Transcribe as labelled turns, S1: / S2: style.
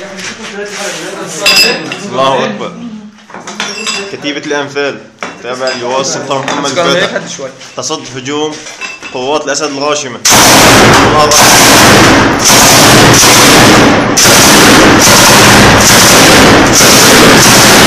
S1: الله اكبر. كتيبة الانفال تابع لواء السلطان محمد الفاتح تصد هجوم قوات الاسد الغاشمة. الله اكبر.